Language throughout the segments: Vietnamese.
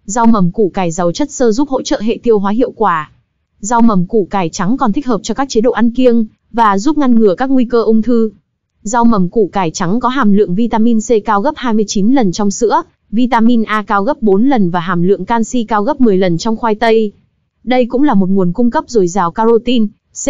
Rau mầm củ cải giàu chất xơ giúp hỗ trợ hệ tiêu hóa hiệu quả. Rau mầm củ cải trắng còn thích hợp cho các chế độ ăn kiêng và giúp ngăn ngừa các nguy cơ ung thư. Rau mầm củ cải trắng có hàm lượng vitamin C cao gấp 29 lần trong sữa, vitamin A cao gấp 4 lần và hàm lượng canxi cao gấp 10 lần trong khoai tây. Đây cũng là một nguồn cung cấp dồi dào carotin,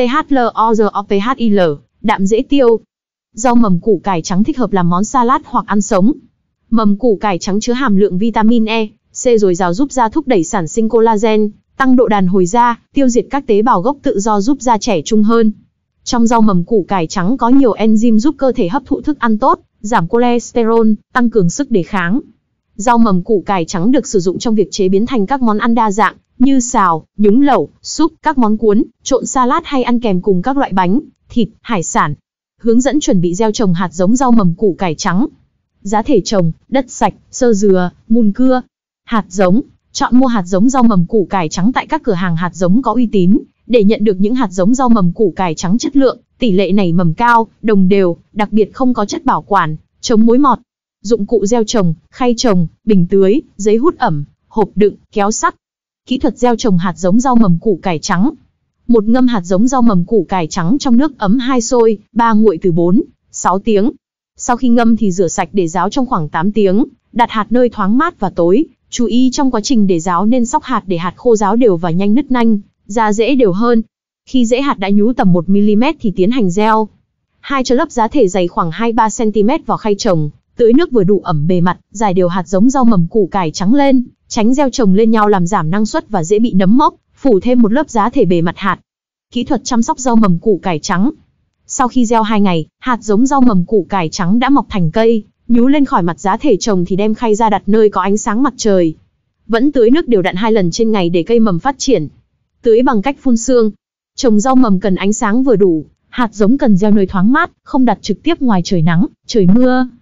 CHLOROPHIL, đạm dễ tiêu. Rau mầm củ cải trắng thích hợp làm món salad hoặc ăn sống. Mầm củ cải trắng chứa hàm lượng vitamin E, C dồi dào giúp da thúc đẩy sản sinh collagen, tăng độ đàn hồi da, tiêu diệt các tế bào gốc tự do giúp da trẻ trung hơn. Trong rau mầm củ cải trắng có nhiều enzyme giúp cơ thể hấp thụ thức ăn tốt, giảm cholesterol, tăng cường sức đề kháng. Rau mầm củ cải trắng được sử dụng trong việc chế biến thành các món ăn đa dạng, như xào, nhúng lẩu, súp, các món cuốn, trộn salad hay ăn kèm cùng các loại bánh, thịt, hải sản. Hướng dẫn chuẩn bị gieo trồng hạt giống rau mầm củ cải trắng. Giá thể trồng: đất sạch, xơ dừa, mùn cưa. Hạt giống: chọn mua hạt giống rau mầm củ cải trắng tại các cửa hàng hạt giống có uy tín, để nhận được những hạt giống rau mầm củ cải trắng chất lượng, tỷ lệ nảy mầm cao, đồng đều, đặc biệt không có chất bảo quản, chống mối mọt. Dụng cụ gieo trồng: khay trồng, bình tưới, giấy hút ẩm, hộp đựng, kéo sắt. Kỹ thuật gieo trồng hạt giống rau mầm củ cải trắng. 1. Ngâm hạt giống rau mầm củ cải trắng trong nước ấm 2 sôi, 3 nguội từ 4-6 tiếng. Sau khi ngâm thì rửa sạch để ráo trong khoảng 8 tiếng, đặt hạt nơi thoáng mát và tối. Chú ý trong quá trình để ráo nên xóc hạt để hạt khô ráo đều và nhanh nứt nanh, ra rễ đều hơn. Khi rễ hạt đã nhú tầm 1 mm thì tiến hành gieo. 2. Cho lớp giá thể dày khoảng 2-3 cm vào khay trồng, tưới nước vừa đủ ẩm bề mặt, rải đều hạt giống rau mầm củ cải trắng lên, tránh gieo trồng lên nhau làm giảm năng suất và dễ bị nấm mốc, phủ thêm một lớp giá thể bề mặt hạt. Kỹ thuật chăm sóc rau mầm củ cải trắng. Sau khi gieo 2 ngày, hạt giống rau mầm củ cải trắng đã mọc thành cây, nhú lên khỏi mặt giá thể trồng thì đem khay ra đặt nơi có ánh sáng mặt trời. Vẫn tưới nước đều đặn 2 lần trên ngày để cây mầm phát triển. Tưới bằng cách phun sương. Trồng rau mầm cần ánh sáng vừa đủ, hạt giống cần gieo nơi thoáng mát, không đặt trực tiếp ngoài trời nắng, trời mưa.